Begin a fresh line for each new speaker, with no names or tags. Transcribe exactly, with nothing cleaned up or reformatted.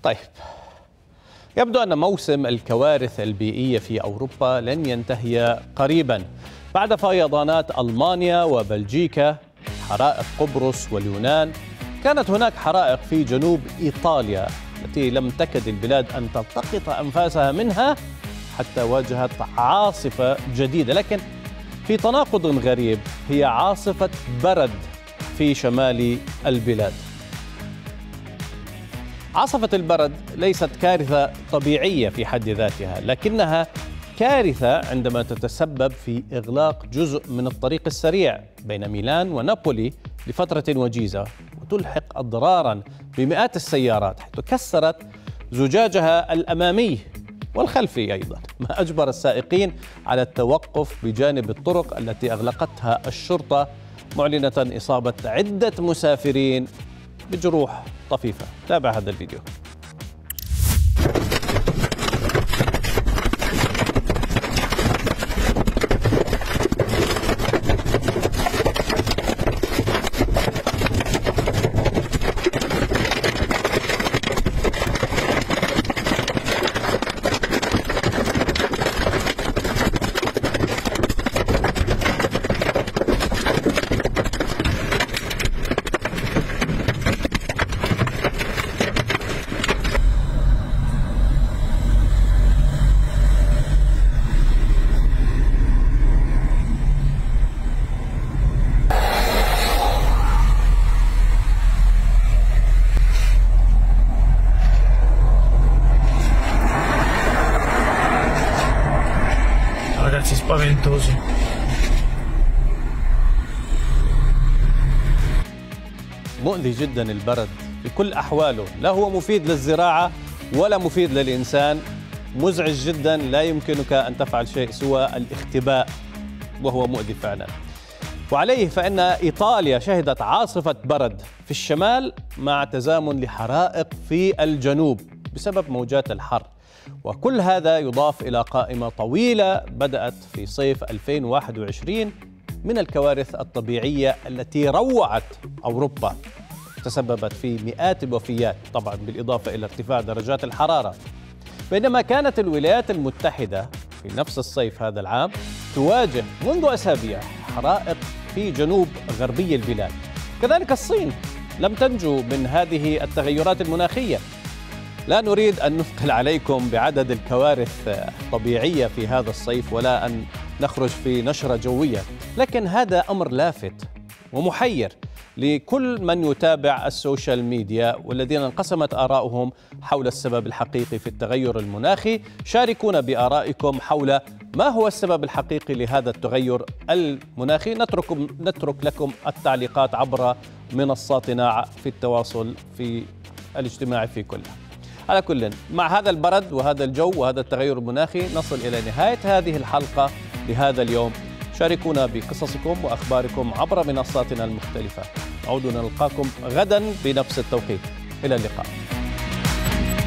طيب، يبدو أن موسم الكوارث البيئية في أوروبا لن ينتهي قريبا بعد فيضانات ألمانيا وبلجيكا، حرائق قبرص واليونان. كانت هناك حرائق في جنوب إيطاليا التي لم تكد البلاد أن تلتقط أنفاسها منها حتى واجهت عاصفة جديدة، لكن في تناقض غريب، هي عاصفة برد في شمال البلاد. عاصفة البرد ليست كارثة طبيعية في حد ذاتها، لكنها كارثة عندما تتسبب في إغلاق جزء من الطريق السريع بين ميلان ونابولي لفترة وجيزة، وتلحق أضرارا بمئات السيارات حيث كسرت زجاجها الأمامي والخلفي أيضا، ما أجبر السائقين على التوقف بجانب الطرق التي أغلقتها الشرطة، معلنة إصابة عدة مسافرين بجروح طفيفة. تابع هذا الفيديو.
Ragazzi, spaventosi.
مؤذي جدا البرد بكل أحواله، لا هو مفيد للزراعة ولا مفيد للإنسان، مزعج جدا، لا يمكنك أن تفعل شيء سوى الاختباء، وهو مؤذي فعلا. وعليه فإن إيطاليا شهدت عاصفة برد في الشمال مع تزامن لحرائق في الجنوب بسبب موجات الحر، وكل هذا يضاف إلى قائمة طويلة بدأت في صيف ألفين وواحد وعشرين من الكوارث الطبيعية التي روعت أوروبا، تسببت في مئات الوفيات طبعا بالإضافة إلى ارتفاع درجات الحرارة. بينما كانت الولايات المتحدة في نفس الصيف هذا العام تواجه منذ أسابيع حرائق في جنوب غربي البلاد. كذلك الصين لم تنجو من هذه التغيرات المناخية. لا نريد أن نثقل عليكم بعدد الكوارث الطبيعية في هذا الصيف ولا أن نخرج في نشرة جوية، لكن هذا أمر لافت ومحير لكل من يتابع السوشيال ميديا والذين انقسمت آراؤهم حول السبب الحقيقي في التغير المناخي. شاركونا بآرائكم حول ما هو السبب الحقيقي لهذا التغير المناخي. نترك نترك لكم التعليقات عبر منصاتنا في التواصل في الاجتماعي في كله. على كل، مع هذا البرد وهذا الجو وهذا التغير المناخي نصل إلى نهاية هذه الحلقة لهذا اليوم. شاركونا بقصصكم وأخباركم عبر منصاتنا المختلفة. نعود نلقاكم غدا بنفس التوقيت. إلى اللقاء.